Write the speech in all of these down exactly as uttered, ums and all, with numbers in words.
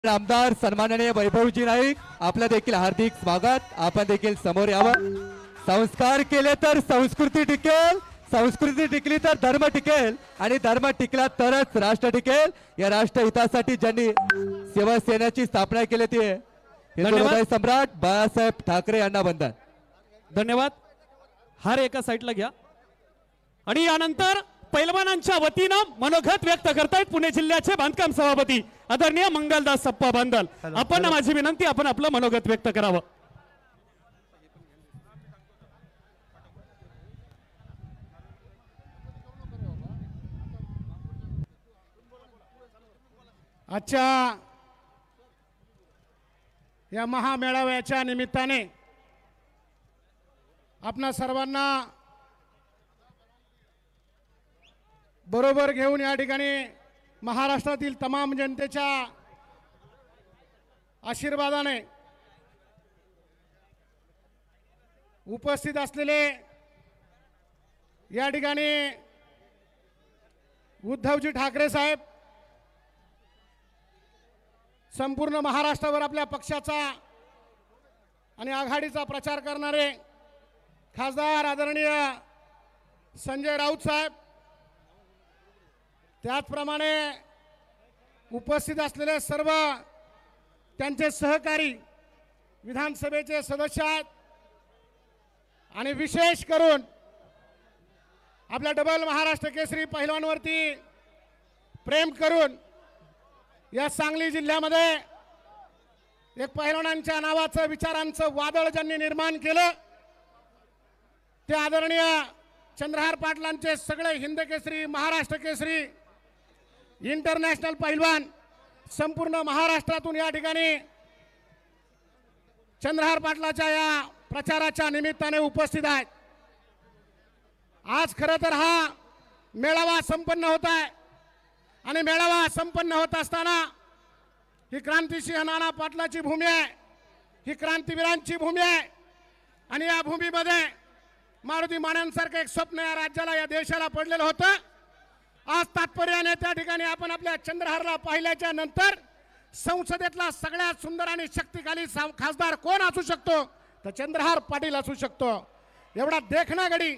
आमदार सन्माननीय वैभवजी नाईक आपलं देखील हार्दिक स्वागत। आपण देखील समोर यावं। संस्कार केले तर संस्कृती टिकेल, संस्कृती टिकली तर धर्म टिकेल आणि धर्म टिकला तरच राष्ट्र टिकेल। या राष्ट्रहितासाठी ज्यांनी शिवसेनेची स्थापना केली ती हिंदू हृदय सम्राट बाळासाहेब ठाकरे यांना वंदन। धन्यवाद। हार एका साइडला घ्या आणि यानंतर पैलवानांच्या वतीनं मनोगत व्यक्त करतायत पुणे जिल्ह्याचे बांधकाम सभापती आदरणीय मंगलदास सप्पा बांदल। आपण माझी विनंती आपण आपलं मनोगत व्यक्त करावं। आजच्या या महामेळाव्याच्या निमित्ताने आपणा सर्वांना बरोबर घेऊन या ठिकाणी महाराष्ट्रातील तमाम जनतेच्या आशीर्वादाने उपस्थित असलेले या ठिकाणी उद्धवजी ठाकरे साहेब, संपूर्ण महाराष्ट्रावर आपल्या पक्षाचा आणि आघाडीचा प्रचार करणारे खासदार आदरणीय संजय राऊत साहेब, त्याचप्रमाणे उपस्थित असलेले सर्व त्यांचे सहकारी विधानसभेचे सदस्य आहेत आणि विशेष करून आपल्या डबल महाराष्ट्र केसरी पहिलवानवरती प्रेम करून या सांगली जिल्ह्यामध्ये एक पहिलवानांच्या नावाचं विचारांचं वादळ ज्यांनी निर्माण केलं ते आदरणीय चंद्रहार पाटलांचे सगळे हिंद केसरी, महाराष्ट्र केसरी, इंटरनॅशनल पहिलवान संपूर्ण महाराष्ट्रातून या ठिकाणी चंद्रहार पाटलाच्या या प्रचाराच्या निमित्ताने उपस्थित आहेत। आज खरं तर हा मेळावा संपन्न होत आहे आणि मेळावा संपन्न होत असताना ही क्रांतिसिंह नाना पाटलाची भूमी आहे, ही क्रांतिवीरांची भूमी आहे आणि या भूमीमध्ये मारुती मान्यांसारखं एक स्वप्न या राज्याला, या देशाला पडलेलं होतं। आज तात्पर्याने त्या ठिकाणी आपण आपल्या चंद्रहारला पाहिल्याच्या नंतर संसदेतला सगळ्यात सुंदर आणि शक्तिशाली खासदार कोण असू शकतो तर चंद्रहार पाटील असू शकतो। एवढा देखणा गडी,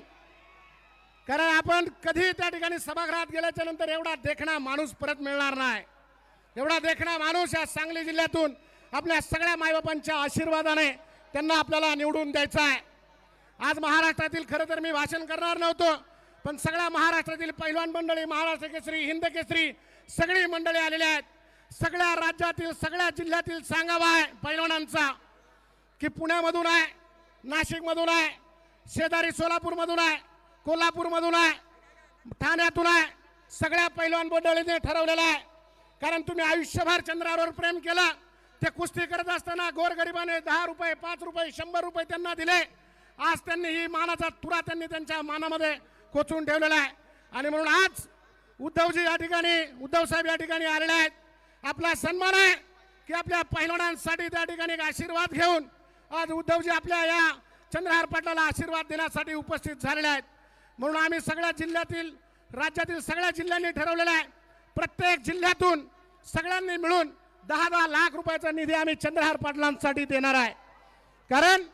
कारण आपण कधी त्या ठिकाणी सभागृहात गेल्याच्या नंतर एवढा देखणा माणूस परत मिळणार नाही। एवढा देखणा माणूस या सांगली जिल्ह्यातून आपल्या सगळ्या मायबापांच्या आशीर्वादाने त्यांना आपल्याला निवडून द्यायचा आहे। आज महाराष्ट्रातील खरं तर मी भाषण करणार नव्हतो, पण सगळ्या महाराष्ट्रातील पहिलवान मंडळी, महाराष्ट्र केसरी, हिंद केसरी सगळी मंडळी आलेली आहेत। सगळ्या राज्यातील, सगळ्या जिल्ह्यातील सांगावा आहे पहिलवानांचा की पुण्यामधून आहे, नाशिकमधून आहे, शेजारी सोलापूरमधून आहे, कोल्हापूरमधून आहे, ठाण्यातून आहे, सगळ्या पहिलवान मंडळीने ठरवलेलं आहे। कारण तुम्ही आयुष्यभर चंद्रावर प्रेम केलं, ते कुस्ती करत असताना गोरगरिबाने दहा रुपये, पाच रुपये, शंभर रुपये त्यांना दिले। आज त्यांनी ही मानाचा तुरा त्यांनी त्यांच्या मानामध्ये कोचून ठेवलेला आहे आणि म्हणून आज उद्धवजी या ठिकाणी, उद्धव साहेब या ठिकाणी आलेले आहेत। आपला सन्मान आहे की आपल्या पहिलवानांसाठी त्या ठिकाणी एक आशीर्वाद घेऊन आज उद्धवजी आपल्या या चंद्रहार पाटलाला आशीर्वाद देण्यासाठी उपस्थित झालेले आहेत। म्हणून आम्ही सगळ्या जिल्ह्यातील, राज्यातील सगळ्या जिल्ह्यांनी ठरवलेलं आहे प्रत्येक जिल्ह्यातून सगळ्यांनी मिळून दहा दहा लाख रुपयाचा निधी आम्ही चंद्रहार पाटलांसाठी देणार आहे। कारण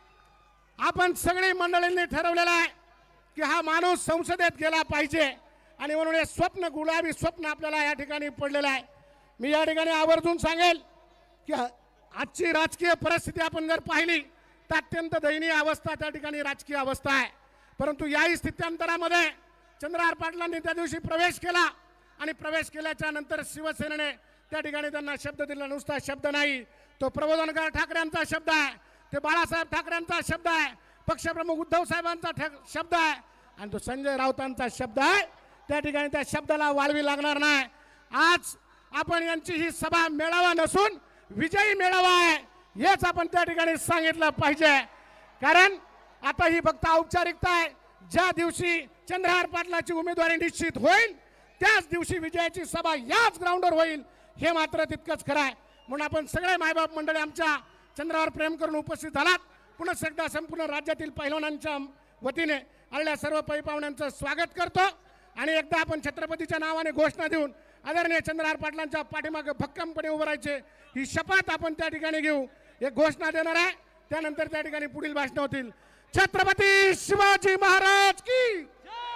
आपण सगळी मंडळींनी ठरवलेलं आहे की हा माणूस संसदेत गेला पाहिजे आणि म्हणून हे स्वप्न, गुलाबी स्वप्न आपल्याला या ठिकाणी पडलेलं आहे। मी या ठिकाणी आवर्जून सांगेल की आजची राजकीय परिस्थिती आपण जर पाहिली तर अत्यंत दयनीय अवस्था त्या ठिकाणी राजकीय अवस्था आहे। परंतु याही स्थित्यंतरामध्ये चंद्रहार पाटलांनी त्या दिवशी प्रवेश केला आणि प्रवेश केल्याच्या नंतर शिवसेनेने त्या ठिकाणी त्यांना शब्द दिला। नुसता शब्द नाही, तो प्रबोधनकार ठाकरेंचा शब्द आहे, ते बाळासाहेब ठाकरेंचा शब्द आहे, पक्षप्रमुख उद्धव साहेबांचा शब्द आहे आणि तो संजय राऊतांचा शब्द आहे। त्या ठिकाणी त्या शब्दाला वाळवी लागणार नाही। आज आपण यांची ही सभा मेळावा नसून विजयी मेळावा आहे हेच आपण त्या ठिकाणी सांगितलं पाहिजे। कारण आता ही फक्त औपचारिकता आहे। ज्या दिवशी चंद्रहार पाटलाची उमेदवारी निश्चित होईल त्याच दिवशी विजयाची सभा याच ग्राउंडवर होईल, हे मात्र तितकंच खरं आहे। म्हणून आपण सगळे मायबाप मंडळी आमच्या चंद्रावर प्रेम करून उपस्थित झालात। पुन्हा एकदा संपूर्ण राज्यातील पहिलवानांच्या वतीने आलेल्या सर्व पै पाहुण्यांचं स्वागत करतो आणि एकदा आपण छत्रपतीच्या नावाने घोषणा देऊन आदरणीय चंद्रहार पाटलांच्या पाठीमागे भक्कमपणे उभं राहायचे ही शपथ आपण त्या ठिकाणी घेऊ. एक घोषणा देणार आहे, त्यानंतर त्या ठिकाणी पुढील भाषण होतील. छत्रपती शिवाजी महाराज की.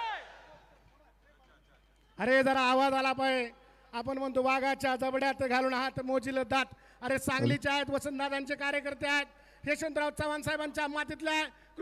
अरे जरा आवाज आला पाहिजे. आपण म्हणतो वाघाच्या जबड्यात घालून हात मोजील दात. अरे सांगलीचे आहेत, वसंतदादांचे कार्यकर्ते आहेत, यशवंतराव चव्हाण साहेबांच्या मातीतल्या